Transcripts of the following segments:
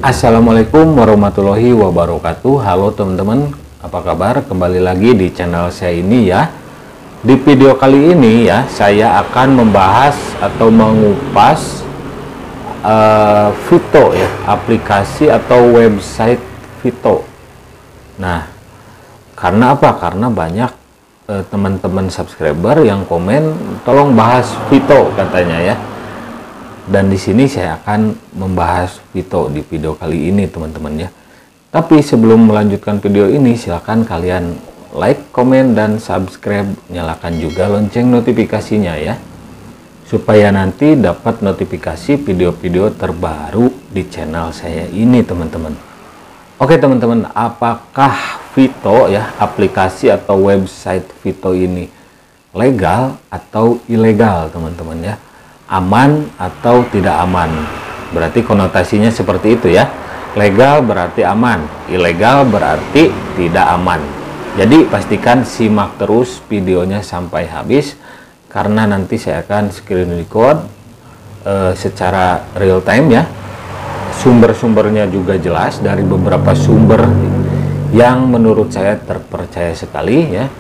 Assalamualaikum warahmatullahi wabarakatuh. Halo teman-teman, apa kabar? Kembali lagi di channel saya ini ya. Di video kali ini ya, saya akan membahas atau mengupas Vito ya, aplikasi atau website Vito. Nah, karena apa? Karena banyak teman-teman subscriber yang komen, tolong bahas Vito katanya ya. Dan di sini saya akan membahas Vito di video kali ini teman-teman ya. Tapi sebelum melanjutkan video ini, silahkan kalian like, komen, dan subscribe. Nyalakan juga lonceng notifikasinya ya, supaya nanti dapat notifikasi video-video terbaru di channel saya ini teman-teman. Oke teman-teman, apakah Vito ya, aplikasi atau website Vito ini legal atau ilegal teman-teman ya? Aman atau tidak aman? Berarti konotasinya seperti itu ya. Legal berarti aman, ilegal berarti tidak aman. Jadi pastikan simak terus videonya sampai habis, karena nanti saya akan screen record secara real time ya. Sumber-sumbernya juga jelas dari beberapa sumber yang menurut saya terpercaya sekali ya.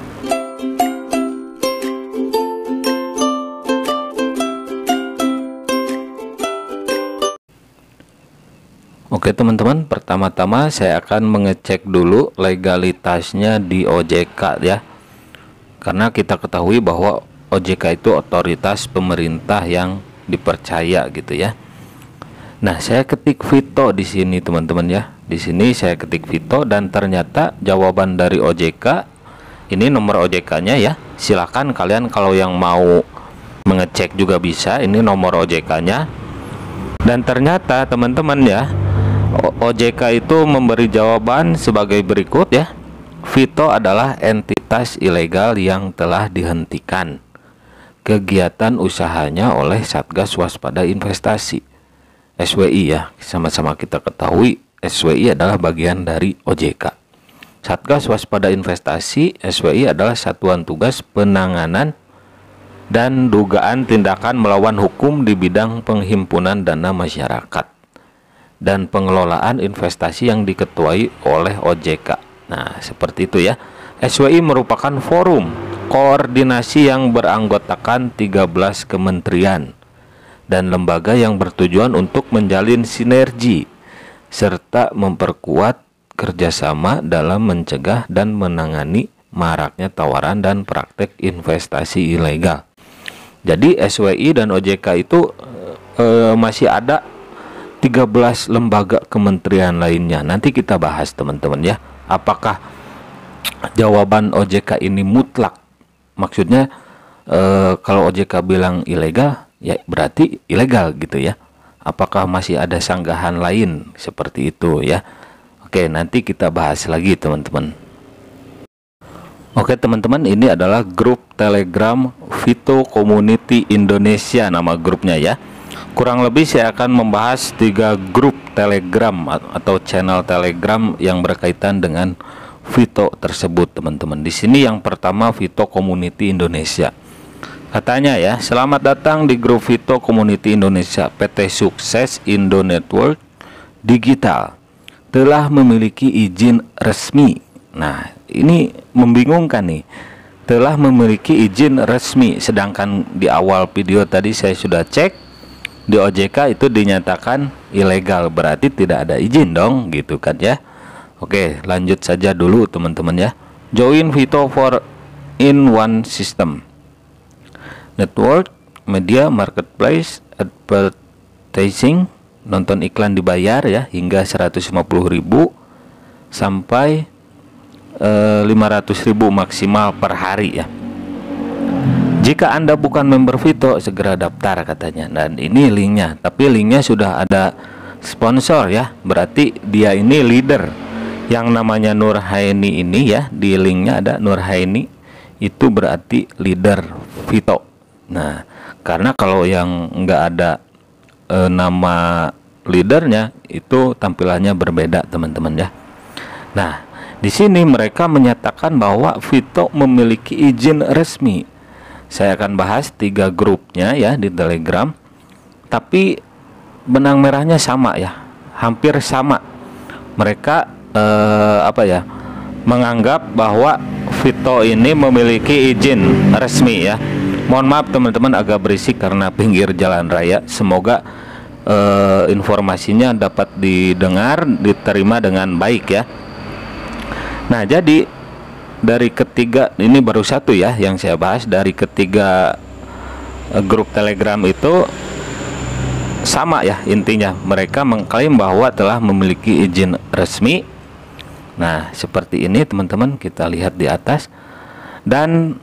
Oke teman-teman, pertama-tama saya akan mengecek dulu legalitasnya di OJK ya. Karena kita ketahui bahwa OJK itu otoritas pemerintah yang dipercaya gitu ya. Nah, saya ketik Vito di sini teman-teman ya. Di sini saya ketik Vito dan ternyata jawaban dari OJK ini nomor OJK-nya ya. Silakan kalian kalau yang mau mengecek juga bisa, ini nomor OJK-nya. Dan ternyata teman-teman ya, OJK itu memberi jawaban sebagai berikut ya. Vito adalah entitas ilegal yang telah dihentikan kegiatan usahanya oleh Satgas Waspada Investasi SWI ya. Sama-sama kita ketahui SWI adalah bagian dari OJK. Satgas Waspada Investasi SWI adalah satuan tugas penanganan dan dugaan tindakan melawan hukum di bidang penghimpunan dana masyarakat dan pengelolaan investasi yang diketuai oleh OJK. Nah, seperti itu ya. SWI merupakan forum koordinasi yang beranggotakan 13 kementerian dan lembaga yang bertujuan untuk menjalin sinergi serta memperkuat kerjasama dalam mencegah dan menangani maraknya tawaran dan praktek investasi ilegal. Jadi SWI dan OJK itu masih ada 13 lembaga kementerian lainnya. Nanti kita bahas teman-teman ya, apakah jawaban OJK ini mutlak. Maksudnya kalau OJK bilang ilegal ya berarti ilegal gitu ya. Apakah masih ada sanggahan lain seperti itu ya. Oke, nanti kita bahas lagi teman-teman. Oke teman-teman, ini adalah grup Telegram Vito Community Indonesia nama grupnya ya. Kurang lebih saya akan membahas 3 grup Telegram atau channel Telegram yang berkaitan dengan Vito tersebut teman-teman. Di sini yang pertama Vito Community Indonesia. Katanya ya, selamat datang di grup Vito Community Indonesia. PT Sukses Indo Network Digital telah memiliki izin resmi. Nah, ini membingungkan nih. Telah memiliki izin resmi, sedangkan di awal video tadi saya sudah cek di OJK itu dinyatakan ilegal, berarti tidak ada izin dong gitu kan ya. Oke, lanjut saja dulu teman-teman ya. Join Vito for in one system. Network, media, marketplace, advertising, nonton iklan dibayar ya, hingga 150.000 sampai 500.000 maksimal per hari ya. Jika Anda bukan member Vito, segera daftar katanya. Dan ini linknya, tapi linknya sudah ada sponsor ya. Berarti dia ini leader. Yang namanya Nurhaini ini ya, di linknya ada Nurhaini, itu berarti leader Vito. Nah, karena kalau yang nggak ada nama leadernya, itu tampilannya berbeda teman-teman ya. Nah, di sini mereka menyatakan bahwa Vito memiliki izin resmi. Saya akan bahas 3 grupnya ya di Telegram. Tapi benang merahnya sama ya. hampir sama. Mereka menganggap bahwa Vito ini memiliki izin resmi ya. Mohon maaf teman-teman, agak berisik karena pinggir jalan raya. Semoga informasinya dapat didengar, diterima dengan baik ya. Nah, jadi dari ketiga, ini baru satu ya yang saya bahas, dari ketiga grup Telegram itu sama ya intinya. Mereka mengklaim bahwa telah memiliki izin resmi. Nah, seperti ini teman-teman, kita lihat di atas. Dan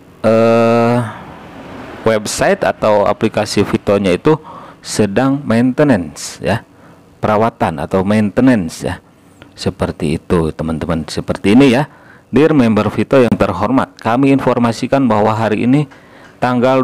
website atau aplikasi Vito-nya itu sedang maintenance ya, perawatan atau maintenance ya. Seperti itu teman-teman. Seperti ini ya. Dear member Vito yang terhormat, kami informasikan bahwa hari ini tanggal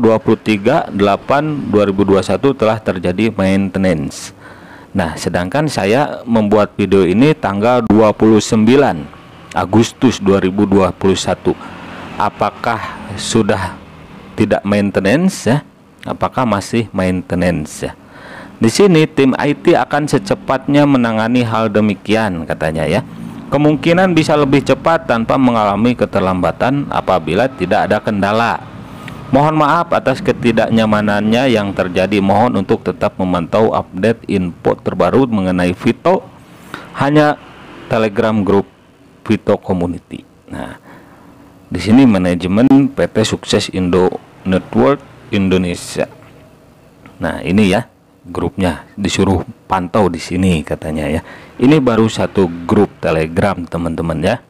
23/8/2021 telah terjadi maintenance. Nah, sedangkan saya membuat video ini tanggal 29 Agustus 2021. Apakah sudah tidak maintenance ya? Apakah masih maintenance ya? Di sini tim IT akan secepatnya menangani hal demikian katanya ya. Kemungkinan bisa lebih cepat tanpa mengalami keterlambatan apabila tidak ada kendala. Mohon maaf atas ketidaknyamanannya yang terjadi. Mohon untuk tetap memantau update info terbaru mengenai Vito hanya Telegram grup Vito Community. Nah, di sini manajemen PT Sukses Indo Network Indonesia. Nah, ini ya grupnya, disuruh pantau di sini katanya ya. Ini baru satu grup Telegram teman-teman ya.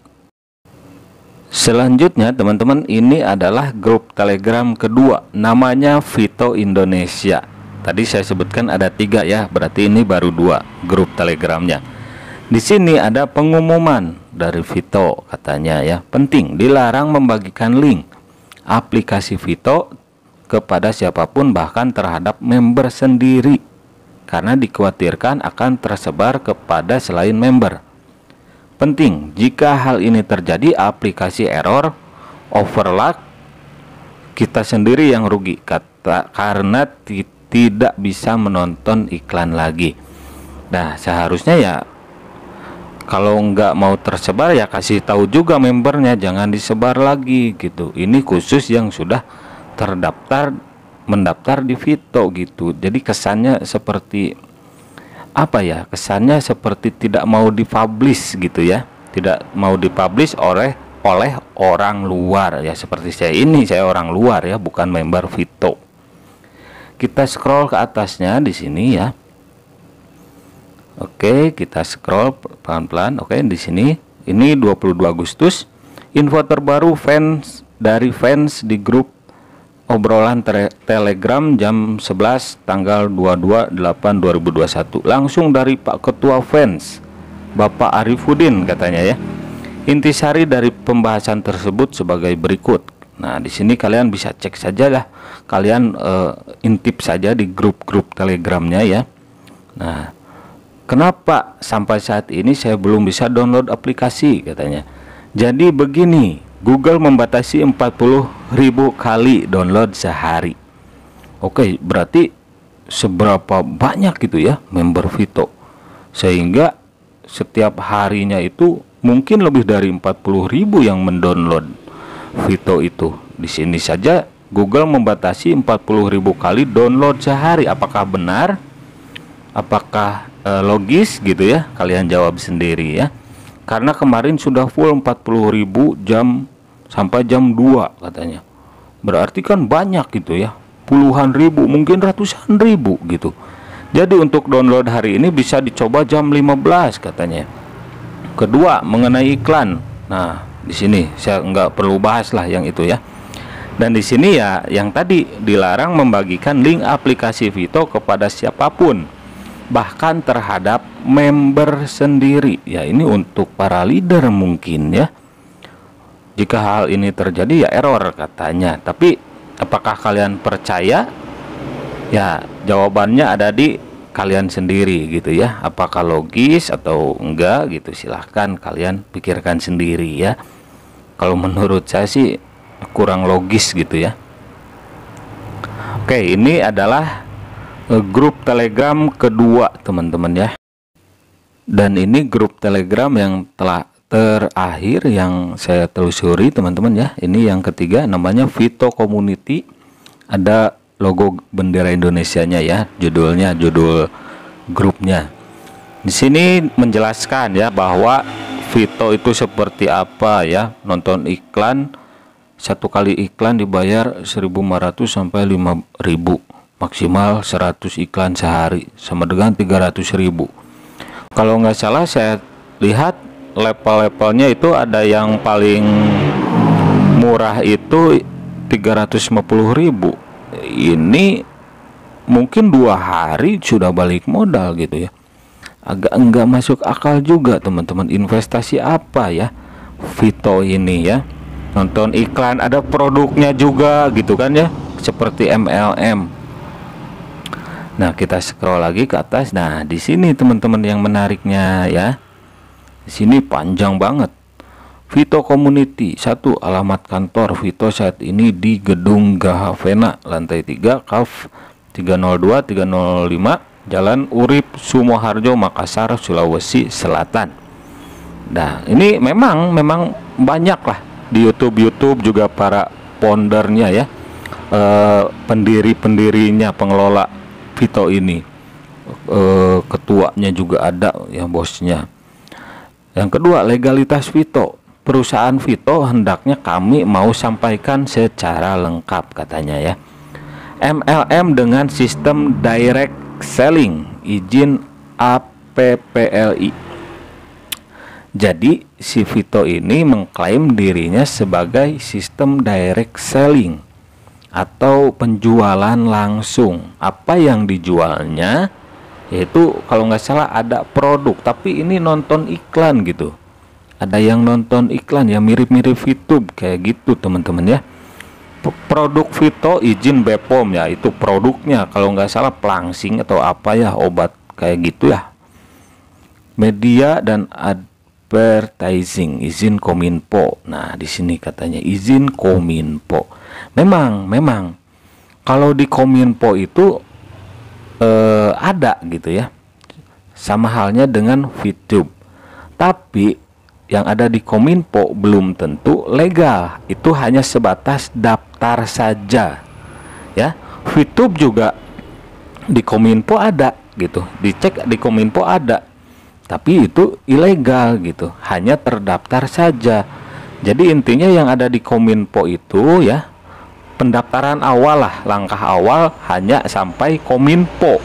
Selanjutnya teman-teman, ini adalah grup Telegram kedua, namanya Vito Indonesia. Tadi saya sebutkan ada 3 ya, berarti ini baru 2 grup Telegramnya. Di sini ada pengumuman dari Vito katanya ya, penting dilarang membagikan link aplikasi Vito kepada siapapun, bahkan terhadap member sendiri, karena dikhawatirkan akan tersebar kepada selain member. Penting, jika hal ini terjadi, aplikasi error, overload, kita sendiri yang rugi karena tidak bisa menonton iklan lagi. Nah, seharusnya ya kalau nggak mau tersebar ya kasih tahu juga membernya, jangan disebar lagi gitu. Ini khusus yang sudah mendaftar di Vito gitu. Jadi kesannya seperti apa ya, kesannya seperti tidak mau dipublish gitu ya, tidak mau dipublish oleh orang luar ya. Seperti saya orang luar ya, bukan member Vito. Kita scroll ke atasnya di sini ya. Oke, kita scroll pelan-pelan. Oke, di sini ini 22 Agustus, info terbaru fans di grup obrolan Telegram jam 11 tanggal 22/8/2021 langsung dari Pak Ketua Fans Bapak Arifudin katanya ya. Intisari dari pembahasan tersebut sebagai berikut. Nah, di sini kalian bisa cek saja lah, kalian intip saja di grup-grup Telegramnya ya. Nah, kenapa sampai saat ini saya belum bisa download aplikasi katanya? Jadi begini, Google membatasi 40.000 kali download sehari. Oke, berarti seberapa banyak gitu ya member Vito, sehingga setiap harinya itu mungkin lebih dari 40.000 yang mendownload Vito itu. Di sini saja Google membatasi 40.000 kali download sehari. Apakah benar? Apakah logis gitu ya? Kalian jawab sendiri ya. Karena kemarin sudah full 40.000 jam sampai jam 2 katanya. Berarti kan banyak gitu ya, puluhan ribu, mungkin ratusan ribu gitu. Jadi untuk download hari ini bisa dicoba jam 15 katanya. Kedua, mengenai iklan. Nah, di sini saya nggak perlu bahas lah yang itu ya. Dan di sini ya yang tadi, dilarang membagikan link aplikasi Vito kepada siapapun, bahkan terhadap member sendiri. Ya, ini untuk para leader mungkin ya. Jika hal ini terjadi ya error katanya. Tapi apakah kalian percaya? Ya, jawabannya ada di kalian sendiri gitu ya. Apakah logis atau enggak gitu, silahkan kalian pikirkan sendiri ya. Kalau menurut saya sih kurang logis gitu ya. Oke, ini adalah grup Telegram kedua teman-teman ya. Dan ini grup Telegram yang telah terakhir yang saya telusuri teman-teman ya. Ini yang ketiga, namanya Vito Community. Ada logo bendera Indonesianya ya, judulnya, judul grupnya. Di sini menjelaskan ya bahwa Vito itu seperti apa ya. Nonton iklan, satu kali iklan dibayar 1.500 sampai 5.000, maksimal 100 iklan sehari sama dengan 300.000. Kalau nggak salah saya lihat level-levelnya itu ada yang paling murah itu 350.000. Ini mungkin 2 hari sudah balik modal gitu ya. Agak enggak masuk akal juga teman-teman. Investasi apa ya Vito ini ya? Nonton iklan, ada produknya juga gitu kan ya, seperti MLM. Nah, kita scroll lagi ke atas. Nah, di sini teman-teman yang menariknya ya. Di sini panjang banget. Vito Community 1, alamat kantor Vito saat ini di Gedung Gahavena, lantai 3, KAF 302-305, Jalan Urip Sumoharjo, Makassar, Sulawesi Selatan. Nah, ini memang banyak lah di YouTube juga para foundernya ya. Pendiri-pendirinya, pengelola Vito ini, ketuanya juga ada ya, bosnya. Yang kedua, legalitas Vito. Perusahaan Vito hendaknya kami mau sampaikan secara lengkap katanya ya. MLM dengan sistem direct selling, izin APPLI. Jadi si Vito ini mengklaim dirinya sebagai sistem direct selling atau penjualan langsung. Apa yang dijualnya yaitu kalau nggak salah ada produk, tapi ini nonton iklan gitu. Ada yang nonton iklan ya, mirip-mirip VTube kayak gitu teman-teman ya. Produk Vito izin BPOM ya, itu produknya kalau nggak salah pelangsing atau apa ya, obat kayak gitu ya. Media dan advertising izin Kominfo. Nah, di sini katanya izin Kominfo. Memang kalau di Kominfo itu ada gitu ya, sama halnya dengan VTube. Tapi yang ada di Kominfo belum tentu legal. Itu hanya sebatas daftar saja ya. VTube juga di Kominfo ada gitu, dicek di Kominfo ada, tapi itu ilegal gitu, hanya terdaftar saja. Jadi intinya yang ada di Kominfo itu ya, pendaftaran awal lah, langkah awal hanya sampai Kominfo.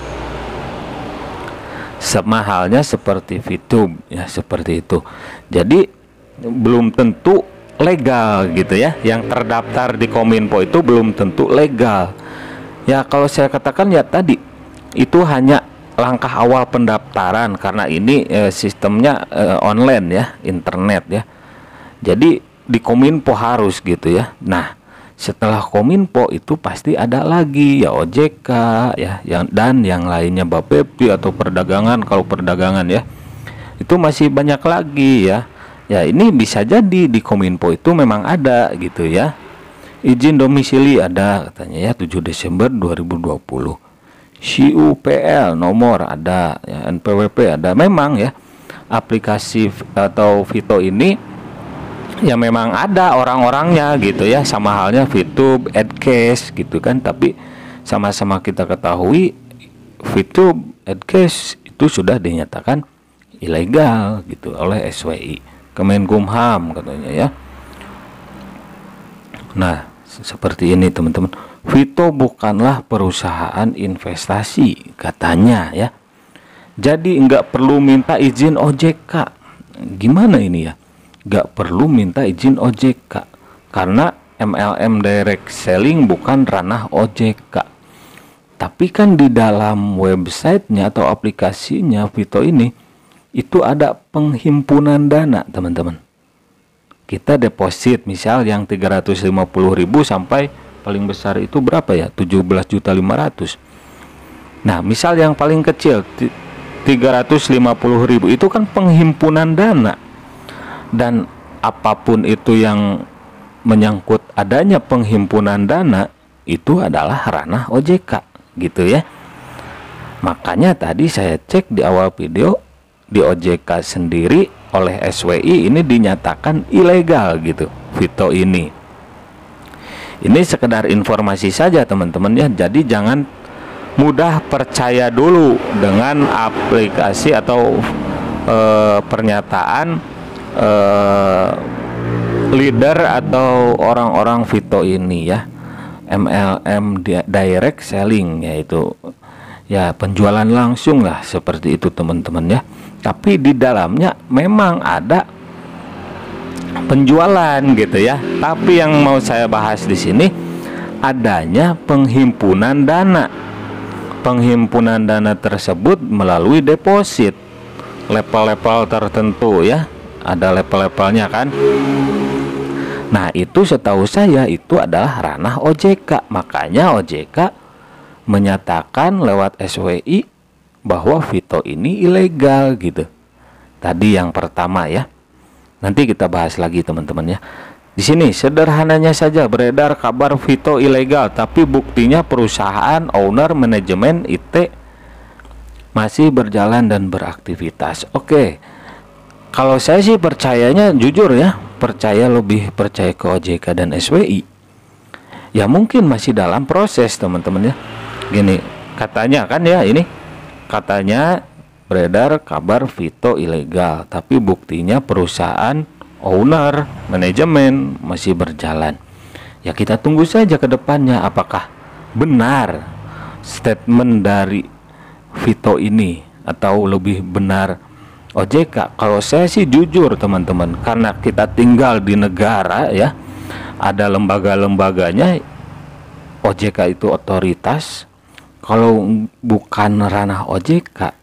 Sama halnya seperti VTube ya, seperti itu. Jadi belum tentu legal gitu ya. Yang terdaftar di Kominfo itu belum tentu legal. Ya kalau saya katakan ya tadi, itu hanya langkah awal pendaftaran karena ini sistemnya online ya, internet ya. Jadi di Kominfo harus gitu ya. Nah, setelah Kominfo itu pasti ada lagi ya OJK ya, dan yang lainnya Bapepti atau perdagangan. Kalau perdagangan ya itu masih banyak lagi ya. Ya ini bisa jadi di Kominfo itu memang ada gitu ya. Izin domisili ada katanya ya, 7 Desember 2020. CUPL nomor ada ya, NPWP ada. Memang ya aplikasi atau Vito ini ya memang ada orang-orangnya gitu ya, sama halnya VTube, Adcast gitu kan. Tapi sama-sama kita ketahui VTube, Adcast itu sudah dinyatakan ilegal gitu oleh SWI, Kemenkumham katanya ya. Nah, seperti ini teman-teman. Vito bukanlah perusahaan investasi katanya ya. Jadi nggak perlu minta izin OJK. Gimana ini ya? Nggak perlu minta izin OJK karena MLM direct selling bukan ranah OJK. Tapi kan di dalam websitenya atau aplikasinya Vito ini itu ada penghimpunan dana teman-teman. Kita deposit misal yang 350.000 sampai paling besar itu berapa ya, 17.500.000. Nah misal yang paling kecil 350.000 itu kan penghimpunan dana. Dan apapun itu yang menyangkut adanya penghimpunan dana itu adalah ranah OJK gitu ya. Makanya tadi saya cek di awal video, di OJK sendiri oleh SWI ini dinyatakan ilegal gitu Vito ini. Ini sekedar informasi saja teman-teman ya. Jadi jangan mudah percaya dulu dengan aplikasi atau pernyataan leader atau orang-orang Vito ini ya. MLM direct selling, yaitu ya penjualan langsung lah, seperti itu teman-teman ya. Tapi di dalamnya memang ada penjualan gitu ya. Tapi yang mau saya bahas di sini adanya penghimpunan dana. Penghimpunan dana tersebut melalui deposit level-level tertentu ya. Ada level-levelnya kan. Nah, itu setahu saya itu adalah ranah OJK. Makanya OJK menyatakan lewat SWI bahwa Vito ini ilegal gitu. Tadi yang pertama ya. Nanti kita bahas lagi teman-teman ya. Di sini sederhananya saja beredar kabar Vito ilegal, tapi buktinya perusahaan, owner, manajemen IT masih berjalan dan beraktivitas. Oke. Kalau saya sih percayanya jujur ya, lebih percaya ke OJK dan SWI. Ya mungkin masih dalam proses teman-teman ya. Gini, katanya kan ya, ini katanya beredar kabar Vito ilegal, tapi buktinya perusahaan, owner, manajemen masih berjalan. Ya kita tunggu saja ke depannya apakah benar statement dari Vito ini atau lebih benar OJK. Kalau saya sih jujur teman-teman, karena kita tinggal di negara ya, ada lembaga-lembaganya. OJK itu otoritas. Kalau bukan ranah OJK,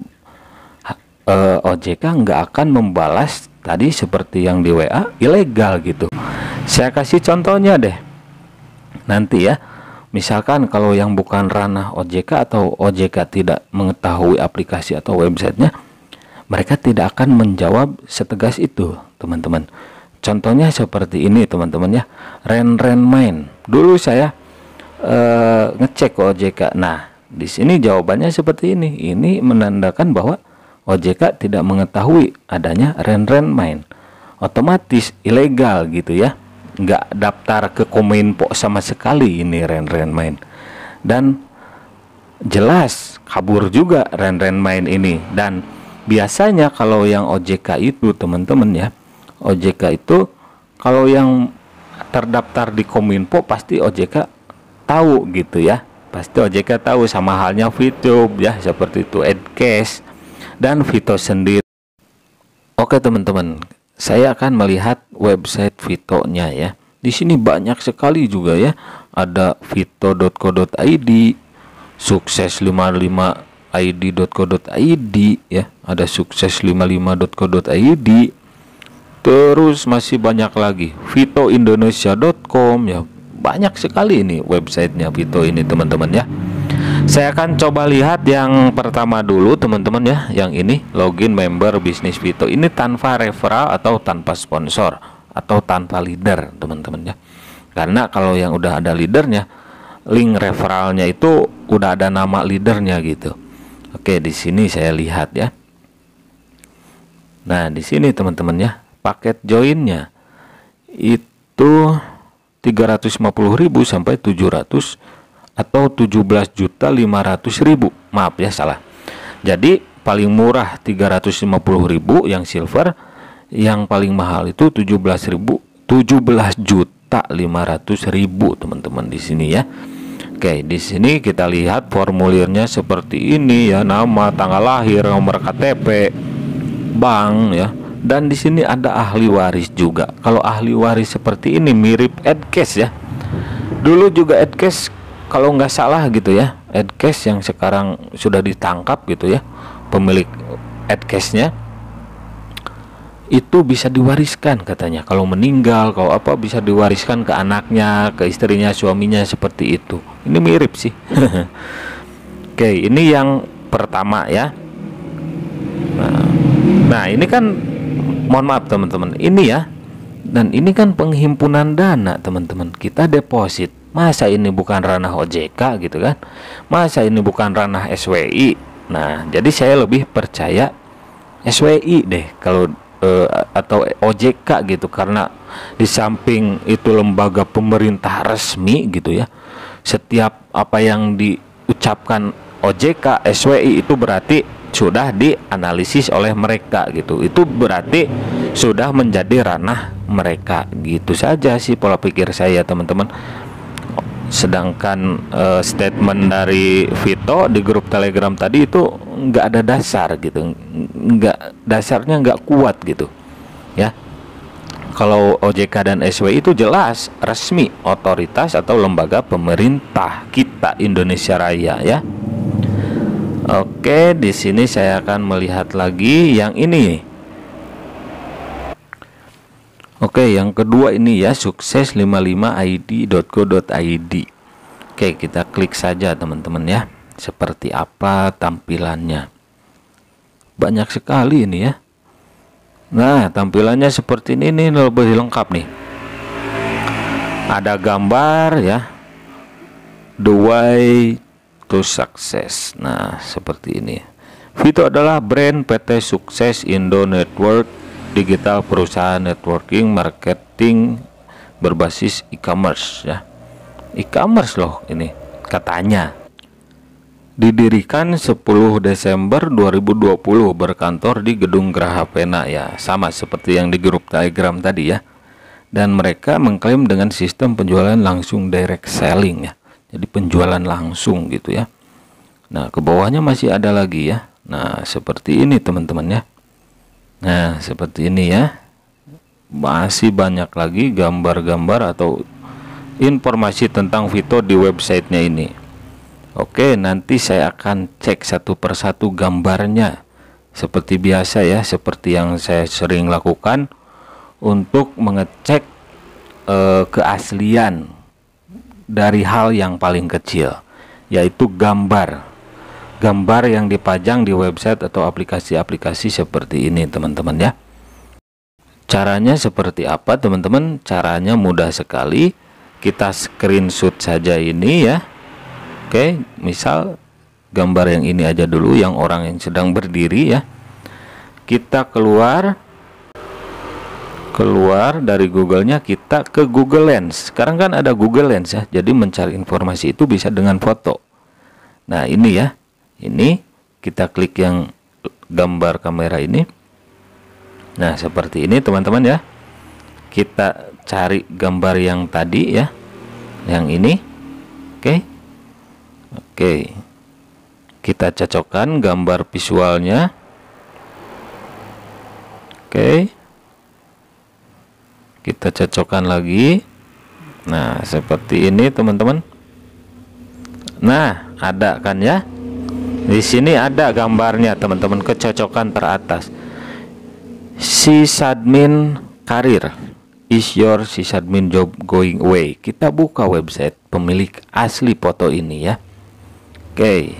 OJK nggak akan membalas tadi seperti yang di WA ilegal gitu. Saya kasih contohnya deh nanti ya. Misalkan kalau yang bukan ranah OJK atau OJK tidak mengetahui aplikasi atau websitenya, mereka tidak akan menjawab setegas itu teman-teman. Contohnya seperti ini teman-teman ya. Ren-Main. Dulu saya ngecek ke OJK. Nah, di sini jawabannya seperti ini. Ini menandakan bahwa OJK tidak mengetahui adanya Ren-Main. Otomatis ilegal gitu ya. Nggak daftar ke Kominfo sama sekali ini Ren-Main. Dan jelas kabur juga Ren-Main ini. Dan biasanya kalau yang OJK itu teman-teman ya, OJK itu kalau yang terdaftar di Kominfo pasti OJK tahu gitu ya. Pasti OJK tahu, sama halnya Vito ya, seperti itu, Adcash dan Vito sendiri. Oke teman-teman, saya akan melihat website Vito-nya ya. Di sini banyak sekali juga ya. Ada vito.co.id, sukses55id.co.id ya, ada sukses55.co.id. Terus masih banyak lagi, vitoindonesia.com ya. Banyak sekali ini websitenya Vito ini teman-teman ya. Saya akan coba lihat yang pertama dulu teman-teman ya. Yang ini login member bisnis Vito, ini tanpa referral atau tanpa sponsor atau tanpa leader teman-teman ya. Karena kalau yang udah ada leadernya, link referralnya itu udah ada nama leadernya gitu. Oke, di sini saya lihat ya. Nah, di sini teman-teman ya, paket joinnya itu 350.000 sampai 700 atau 17.500.000. Maaf ya, salah. Jadi paling murah 350.000 yang silver, yang paling mahal itu 17.500.000 teman-teman di sini ya. Oke, di sini kita lihat formulirnya seperti ini ya, nama, tanggal lahir, nomor KTP, bank ya. Dan di sini ada ahli waris juga. Kalau ahli waris seperti ini mirip Adcash ya. Dulu juga Adcash kalau nggak salah gitu ya, Adcash yang sekarang sudah ditangkap gitu ya, pemilik Adcashnya itu bisa diwariskan katanya. Kalau meninggal, kalau apa bisa diwariskan ke anaknya, ke istrinya, suaminya, seperti itu. Ini mirip sih. Oke, ini yang pertama ya. Nah, ini kan mohon maaf teman-teman, ini ya. Dan ini kan penghimpunan dana teman-teman. Kita deposit. Masa ini bukan ranah OJK gitu kan? Masa ini bukan ranah SWI? Nah, jadi saya lebih percaya SWI deh kalau atau OJK gitu, karena di samping itu lembaga pemerintah resmi gitu ya, setiap apa yang diucapkan OJK SWI itu berarti sudah dianalisis oleh mereka gitu, itu berarti sudah menjadi ranah mereka gitu saja sih pola pikir saya teman-teman. Sedangkan statement dari Vito di grup Telegram tadi itu nggak ada dasar gitu, dasarnya nggak kuat gitu ya. Kalau OJK dan SWI itu jelas resmi, otoritas atau lembaga pemerintah kita Indonesia Raya ya. Oke, di sini saya akan melihat lagi yang ini. Oke, yang kedua ini ya, sukses55id.co.id. Oke, kita klik saja teman-teman ya. Seperti apa tampilannya? Banyak sekali ini ya. Nah, tampilannya seperti ini lebih lengkap nih. Ada gambar ya. The way to success. Nah, seperti ini. Vito adalah brand PT Sukses Indo Network, digital perusahaan networking marketing berbasis e-commerce ya. E-commerce loh ini katanya. Didirikan 10 Desember 2020, berkantor di Gedung Graha Pena ya, sama seperti yang di grup Telegram tadi ya. Dan mereka mengklaim dengan sistem penjualan langsung, direct selling ya. Jadi penjualan langsung gitu ya. Nah, ke bawahnya masih ada lagi ya. Nah, seperti ini teman-teman ya. Nah, seperti ini ya. Masih banyak lagi gambar-gambar atau informasi tentang Vito di websitenya ini. Oke, nanti saya akan cek satu persatu gambarnya. Seperti biasa ya, seperti yang saya sering lakukan untuk mengecek keaslian dari hal yang paling kecil, yaitu gambar yang dipajang di website atau aplikasi-aplikasi seperti ini teman-teman ya. Caranya seperti apa teman-teman? Caranya mudah sekali. Kita screenshot saja ini ya. Oke, misal gambar yang ini aja dulu, yang orang yang sedang berdiri ya. Kita keluar dari Google-nya, kita ke Google Lens. Sekarang kan ada Google Lens ya. Jadi mencari informasi itu bisa dengan foto. Nah, ini ya. Ini kita klik yang gambar kamera ini. Nah, seperti ini teman-teman ya. Kita cari gambar yang tadi ya, yang ini. Oke, kita cocokkan gambar visualnya. Oke, kita cocokkan lagi. Nah, seperti ini teman-teman. Nah, ada kan ya. Di sini ada gambarnya teman-teman, kecocokan teratas. Sysadmin Career, is your sysadmin job going away? Kita buka website pemilik asli foto ini ya. Oke,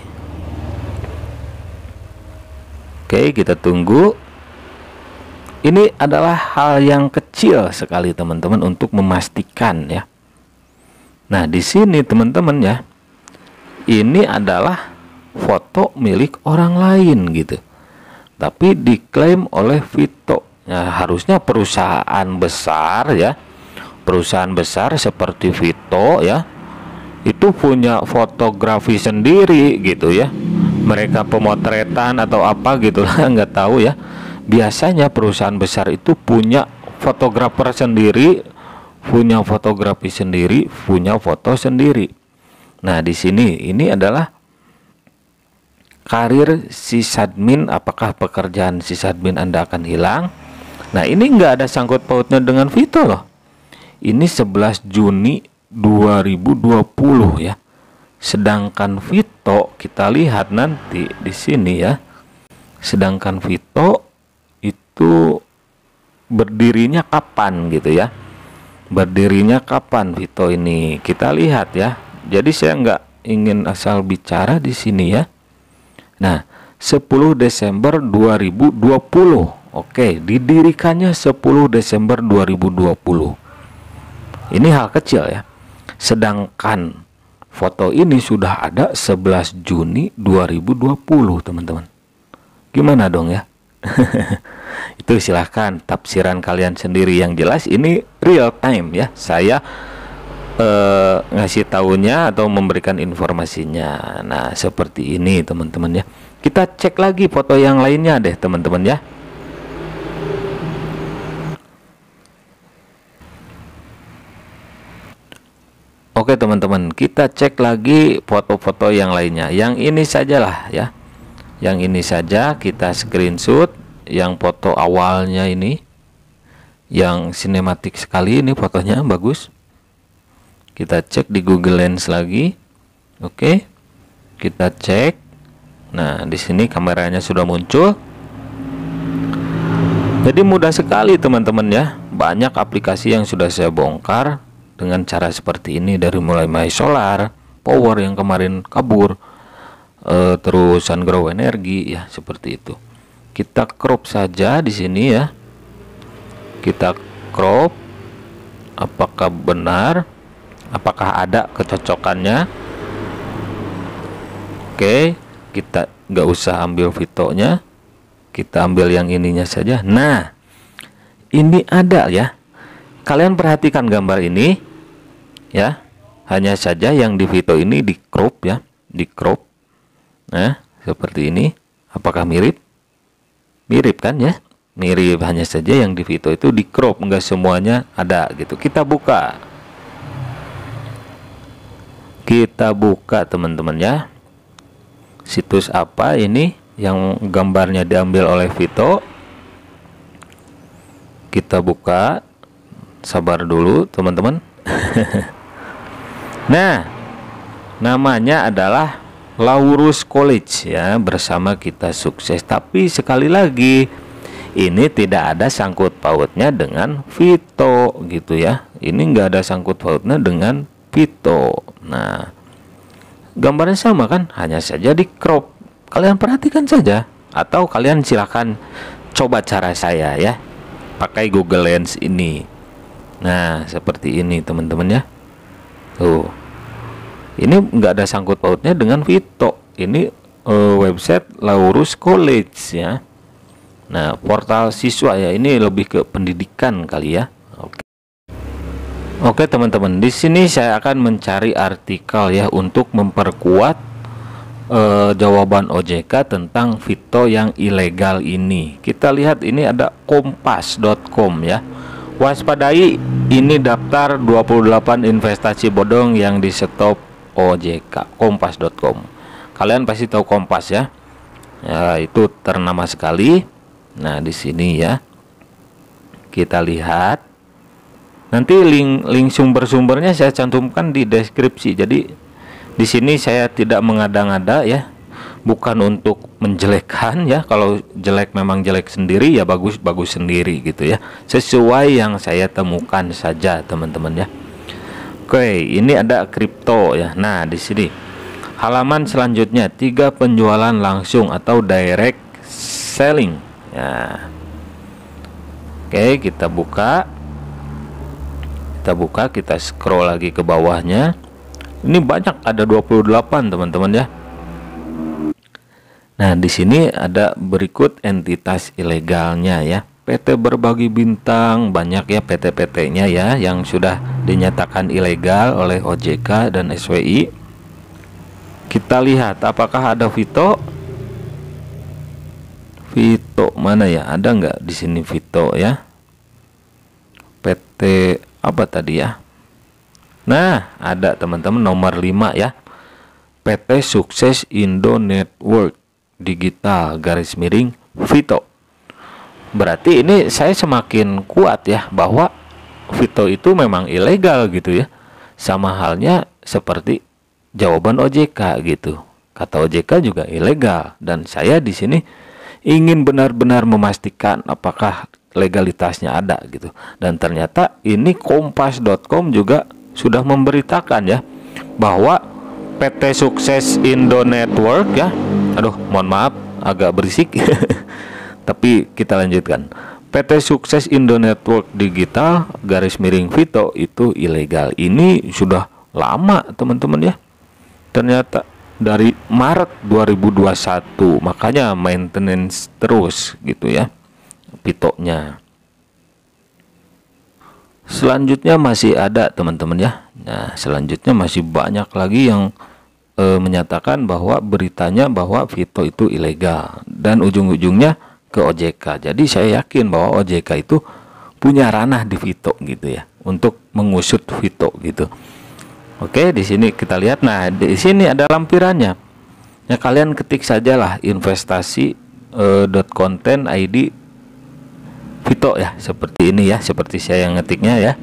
kita tunggu. Ini adalah hal yang kecil sekali teman-teman untuk memastikan ya. Nah, di sini teman-teman ya, ini adalah foto milik orang lain gitu, tapi diklaim oleh Vito. Ya, harusnya perusahaan besar ya, perusahaan besar seperti Vito ya, itu punya fotografi sendiri gitu ya. Mereka pemotretan atau apa gitu lah, nggak tahu ya. Biasanya perusahaan besar itu punya fotografer sendiri, punya fotografi sendiri, punya foto sendiri. Nah, di sini ini adalah karir sysadmin. Apakah pekerjaan sysadmin Anda akan hilang? Nah, ini nggak ada sangkut pautnya dengan Vito loh. Ini 11 Juni 2020 ya. Sedangkan Vito, kita lihat nanti di sini ya. Sedangkan Vito itu berdirinya kapan gitu ya. Berdirinya kapan Vito ini? Kita lihat ya. Jadi saya nggak ingin asal bicara di sini ya. Nah, 10 Desember 2020. Oke, didirikannya 10 Desember 2020. Ini hal kecil ya. Sedangkan foto ini sudah ada 11 Juni 2020, teman-teman. Gimana dong ya? Itu silahkan tafsiran kalian sendiri. Yang jelas ini real time ya, saya ngasih tahunya atau memberikan informasinya. Nah seperti ini teman-teman ya. Kita cek lagi foto yang lainnya deh teman-teman ya. Oke teman-teman, kita cek lagi foto-foto yang lainnya. Yang ini sajalah ya. Yang ini saja kita screenshot. Yang foto awalnya ini, yang sinematik sekali ini fotonya, bagus. Kita cek di Google Lens lagi. Oke, kita cek. Nah di sini kameranya sudah muncul. Jadi mudah sekali teman-teman ya. Banyak aplikasi yang sudah saya bongkar dengan cara seperti ini, dari mulai My Solar, Power yang kemarin kabur, terus Sungrow Energi ya, seperti itu. Kita crop saja di sini ya. Kita crop. Apakah benar? Apakah ada kecocokannya? Oke, kita nggak usah ambil fotonya. Kita ambil yang ininya saja. Nah, ini ada ya. Kalian perhatikan gambar ini. Ya, hanya saja yang di foto ini di crop ya, di crop. Nah, seperti ini. Apakah mirip? Mirip kan ya? Mirip, hanya saja yang di foto itu di crop, enggak semuanya ada gitu. Kita buka. Kita buka teman-teman ya. Situs apa ini yang gambarnya diambil oleh Vito? Kita buka. Sabar dulu teman-teman. Nah, namanya adalah Laurus College ya, bersama Kita Sukses. Tapi sekali lagi, ini tidak ada sangkut pautnya dengan Vito gitu ya. Ini nggak ada sangkut pautnya dengan Vito. Nah, gambarnya sama kan, hanya saja di crop. Kalian perhatikan saja, atau kalian silahkan coba cara saya ya, pakai Google Lens ini. Nah seperti ini teman-teman ya. Tuh, ini nggak ada sangkut pautnya dengan Vito. Ini website Laurus College ya. Nah portal siswa ya, ini lebih ke pendidikan kali ya. Oke teman-teman, di sini saya akan mencari artikel ya untuk memperkuat jawaban OJK tentang Vito yang ilegal ini. Kita lihat ini ada kompas.com ya. Waspadai, ini daftar 28 investasi bodong yang di stop OJK. Kompas.com. Kalian pasti tahu Kompas ya. Ya, itu ternama sekali. Nah, di sini ya. Kita lihat. Nanti link sumber-sumbernya saya cantumkan di deskripsi. Jadi di sini saya tidak mengada-ngada ya. Bukan untuk menjelekkan ya. Kalau jelek memang jelek sendiri ya, bagus sendiri gitu ya. Sesuai yang saya temukan saja teman-teman ya. Oke, ini ada kripto ya. Nah, di sini halaman selanjutnya 3 penjualan langsung atau direct selling. Ya. Oke, kita buka. Kita scroll lagi ke bawahnya. Ini banyak, ada 28 teman-teman ya. Nah, di sini ada berikut entitas ilegalnya ya. PT Berbagi Bintang, banyak ya PT-PT-nya ya yang sudah dinyatakan ilegal oleh OJK dan SWI. Kita lihat apakah ada Vito. Vito mana ya? Ada nggak di sini Vito ya? PT apa tadi ya? Nah, ada teman-teman, nomor 5 ya. PT Sukses Indo Network Digital _ Vito. Berarti ini saya semakin kuat ya bahwa Vito itu memang ilegal gitu ya. Sama halnya seperti jawaban OJK gitu. Kata OJK juga ilegal, dan saya di sini ingin benar-benar memastikan apakah legalitasnya ada gitu. Dan ternyata ini kompas.com juga sudah memberitakan ya bahwa PT Sukses Indo Network ya. Aduh, mohon maaf agak berisik. Tapi kita lanjutkan. PT Sukses Indo Network Digital _ Vito itu ilegal. Ini sudah lama teman-teman ya. Ternyata dari Maret 2021, makanya maintenance terus gitu ya Vito-nya. Selanjutnya masih ada teman-teman ya. Nah, selanjutnya masih banyak lagi yang menyatakan bahwa beritanya bahwa Vito itu ilegal dan ujung-ujungnya ke OJK. Jadi saya yakin bahwa OJK itu punya ranah di Vito gitu ya untuk mengusut Vito gitu. Oke, di sini kita lihat. Nah, di sini ada lampirannya. Ya, kalian ketik sajalah investasi .content ID Vito ya, seperti ini ya, seperti saya yang ngetiknya ya.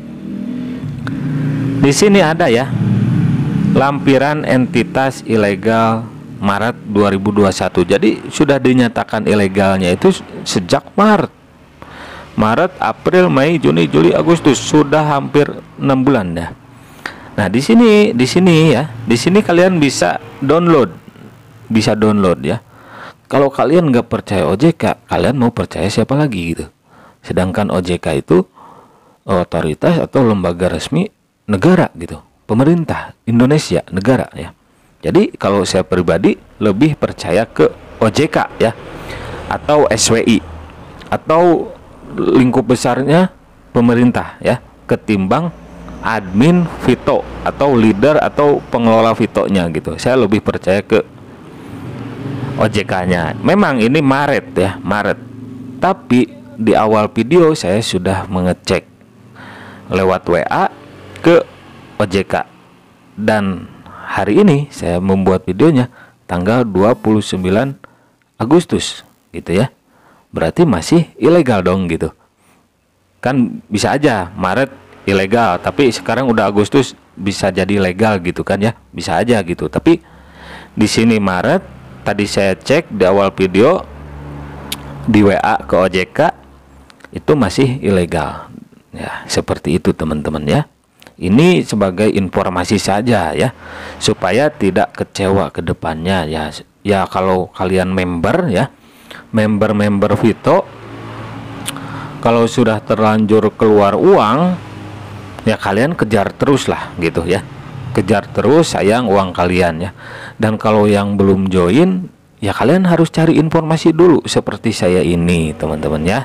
Di sini ada ya, lampiran entitas ilegal Maret 2021. Jadi sudah dinyatakan ilegalnya itu sejak Maret, April, Mei, Juni, Juli, Agustus, sudah hampir 6 bulan ya. Nah, di sini ya, di sini kalian bisa download ya. Kalau kalian nggak percaya OJK, kalian mau percaya siapa lagi gitu? Sedangkan OJK itu otoritas atau lembaga resmi negara gitu, pemerintah Indonesia, negara ya. Jadi kalau saya pribadi lebih percaya ke OJK ya, atau SWI, atau lingkup besarnya pemerintah ya, ketimbang admin Vito atau leader atau pengelola Vito-nya gitu. Saya lebih percaya ke OJK-nya. Memang ini Maret ya, Maret. Tapi di awal video saya sudah mengecek lewat WA ke OJK. Dan hari ini saya membuat videonya tanggal 29 Agustus gitu ya. Berarti masih ilegal dong gitu. Kan bisa aja Maret ilegal, tapi sekarang udah Agustus bisa jadi legal gitu kan ya, bisa aja gitu. Tapi di sini Maret, tadi saya cek di awal video di WA ke OJK itu masih ilegal ya, seperti itu teman-teman ya. Ini sebagai informasi saja ya, supaya tidak kecewa ke depannya ya. Ya kalau kalian member ya, member Vito, kalau sudah terlanjur keluar uang ya kalian kejar terus lah gitu ya, kejar terus, sayang uang kalian ya. Dan kalau yang belum join ya kalian harus cari informasi dulu seperti saya ini teman-teman ya.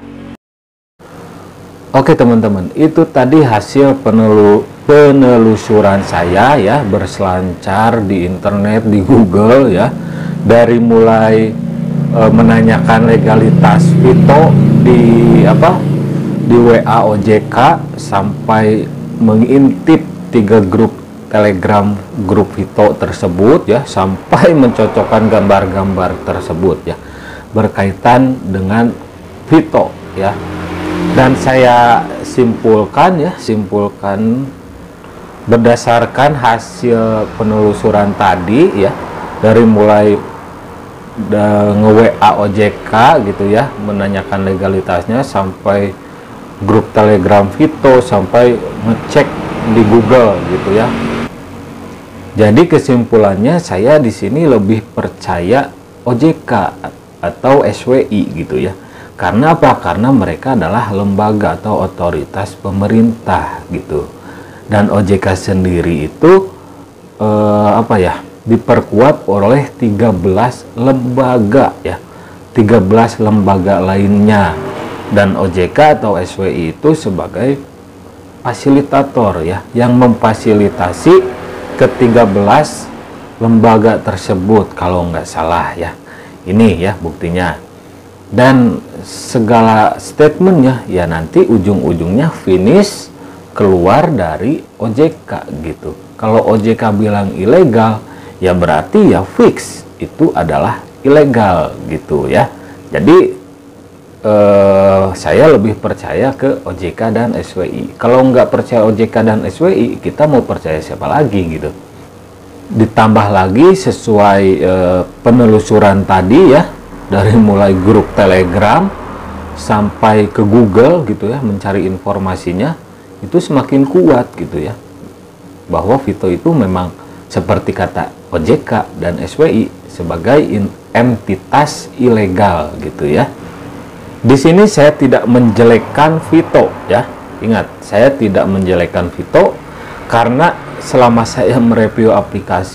Oke teman-teman, itu tadi hasil penelusuran saya ya, berselancar di internet, di Google ya, dari mulai menanyakan legalitas Vito di WA OJK sampai mengintip 3 grup Telegram grup Vito tersebut ya, sampai mencocokkan gambar-gambar tersebut ya berkaitan dengan Vito ya. Dan saya simpulkan berdasarkan hasil penelusuran tadi ya, dari mulai nge-WA OJK gitu ya, menanyakan legalitasnya, sampai grup Telegram Vito, sampai ngecek di Google gitu ya. Jadi kesimpulannya saya di sini lebih percaya OJK atau SWI gitu ya. Karena apa? Karena mereka adalah lembaga atau otoritas pemerintah gitu. Dan OJK sendiri itu diperkuat oleh 13 lembaga ya. 13 lembaga lainnya. Dan OJK atau SWI itu sebagai fasilitator ya, yang memfasilitasi ke-13 lembaga tersebut kalau nggak salah ya. Ini ya buktinya. Dan segala statementnya ya nanti ujung-ujungnya finish keluar dari OJK gitu. Kalau OJK bilang ilegal ya berarti ya fix itu adalah ilegal gitu ya. Jadi saya lebih percaya ke OJK dan SWI. Kalau nggak percaya OJK dan SWI, kita mau percaya siapa lagi gitu. Ditambah lagi sesuai penelusuran tadi ya, dari mulai grup Telegram sampai ke Google gitu ya, mencari informasinya itu semakin kuat gitu ya, bahwa Vito itu memang seperti kata OJK dan SWI sebagai entitas ilegal gitu ya. Di sini saya tidak menjelekkan Vito ya. Ingat, saya tidak menjelekkan Vito karena selama saya mereview aplikasi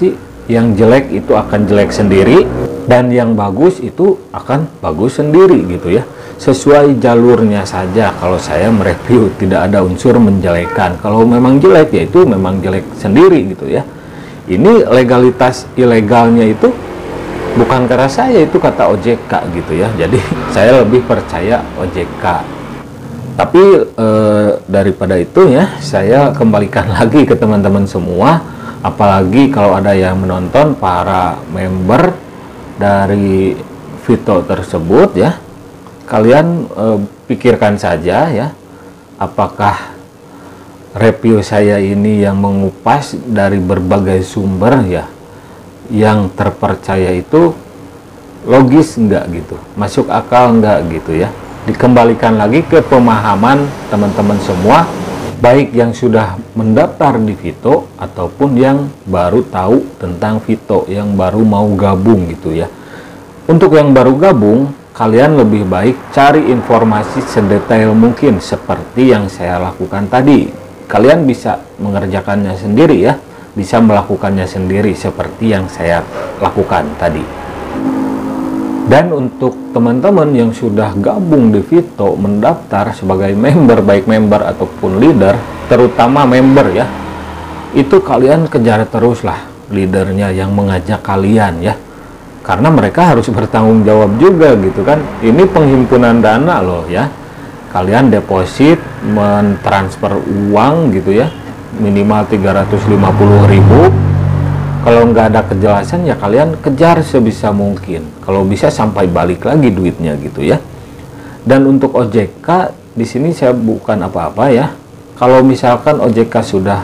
yang jelek itu akan jelek sendiri, dan yang bagus itu akan bagus sendiri gitu ya. Sesuai jalurnya saja kalau saya mereview, tidak ada unsur menjelekan. Kalau memang jelek ya itu memang jelek sendiri gitu ya. Ini legalitas ilegalnya itu bukan karena saya, itu kata OJK gitu ya. Jadi saya lebih percaya OJK. Tapi daripada itu ya, saya kembalikan lagi ke teman-teman semua, apalagi kalau ada yang menonton para member dari Vito tersebut ya, kalian pikirkan saja ya, apakah review saya ini yang mengupas dari berbagai sumber ya, yang terpercaya itu logis enggak gitu, masuk akal enggak gitu ya. Dikembalikan lagi ke pemahaman teman-teman semua, baik yang sudah mendaftar di Vito ataupun yang baru tahu tentang Vito, yang baru mau gabung gitu ya. Untuk yang baru gabung, kalian lebih baik cari informasi sedetail mungkin seperti yang saya lakukan tadi. Kalian bisa mengerjakannya sendiri ya, bisa melakukannya sendiri seperti yang saya lakukan tadi. Dan untuk teman-teman yang sudah gabung di Vito, mendaftar sebagai member, baik member ataupun leader, terutama member ya, itu kalian kejar teruslah leadernya yang mengajak kalian ya, karena mereka harus bertanggung jawab juga gitu kan. Ini penghimpunan dana loh ya, kalian deposit, mentransfer uang gitu ya, minimal 350.000. Kalau nggak ada kejelasan ya kalian kejar sebisa mungkin, kalau bisa sampai balik lagi duitnya gitu ya. Dan untuk OJK di sini saya bukan apa-apa ya. Kalau misalkan OJK sudah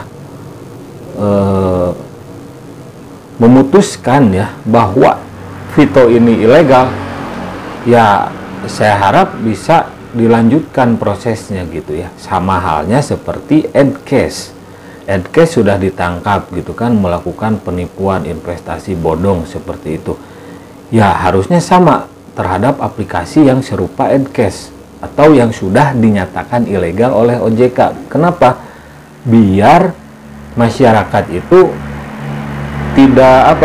memutuskan ya bahwa Vito ini ilegal, ya saya harap bisa dilanjutkan prosesnya gitu ya. Sama halnya seperti Edcast. Edcast sudah ditangkap gitu kan, melakukan penipuan investasi bodong seperti itu. Ya harusnya sama terhadap aplikasi yang serupa Edcast atau yang sudah dinyatakan ilegal oleh OJK. Kenapa? Biar masyarakat itu tidak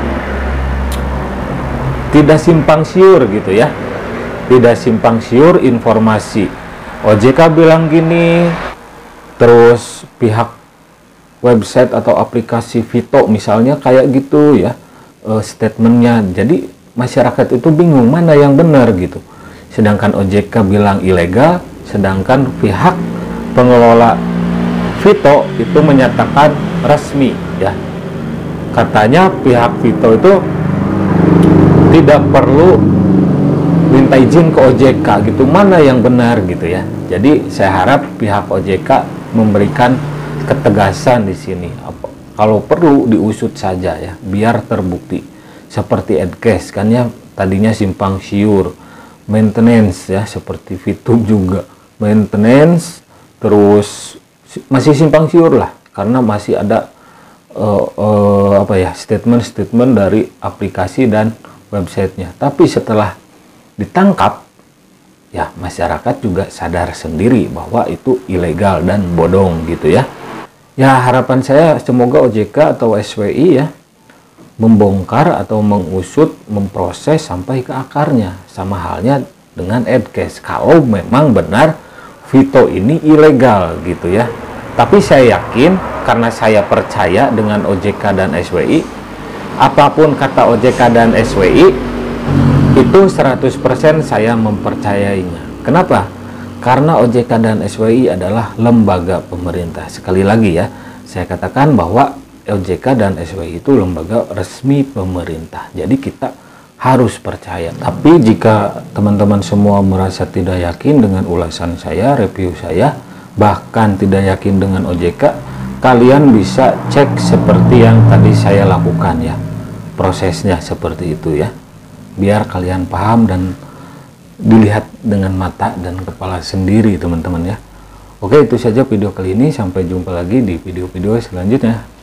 tidak simpang siur gitu ya. Tidak simpang siur informasi. OJK bilang gini, terus pihak website atau aplikasi Vito misalnya kayak gitu ya statementnya. Jadi masyarakat itu bingung mana yang benar gitu. Sedangkan OJK bilang ilegal, sedangkan pihak pengelola Vito itu menyatakan resmi ya. Katanya pihak Vito itu tidak perlu minta izin ke OJK gitu. Mana yang benar gitu ya. Jadi saya harap pihak OJK memberikan ketegasan di sini. Kalau perlu diusut saja ya, biar terbukti. Seperti Edcast kan ya, tadinya simpang siur. Maintenance ya, seperti VTube juga maintenance, terus masih simpang siur lah, karena masih ada statement-statement dari aplikasi dan websitenya. Tapi setelah ditangkap ya, masyarakat juga sadar sendiri bahwa itu ilegal dan bodong gitu ya. Ya harapan saya semoga OJK atau SWI ya membongkar atau mengusut, memproses sampai ke akarnya. Sama halnya dengan Edcast, kalau memang benar Vito ini ilegal gitu ya. Tapi saya yakin, karena saya percaya dengan OJK dan SWI, apapun kata OJK dan SWI itu 100% saya mempercayainya. Kenapa? Karena OJK dan SWI adalah lembaga pemerintah. Sekali lagi ya, saya katakan bahwa OJK dan SWI itu lembaga resmi pemerintah. Jadi kita harus percaya. Tapi jika teman-teman semua merasa tidak yakin dengan ulasan saya, review saya, bahkan tidak yakin dengan OJK, kalian bisa cek seperti yang tadi saya lakukan ya. Prosesnya seperti itu ya. Biar kalian paham dan dilihat dengan mata dan kepala sendiri teman-teman ya. Oke, itu saja video kali ini. Sampai jumpa lagi di video-video selanjutnya.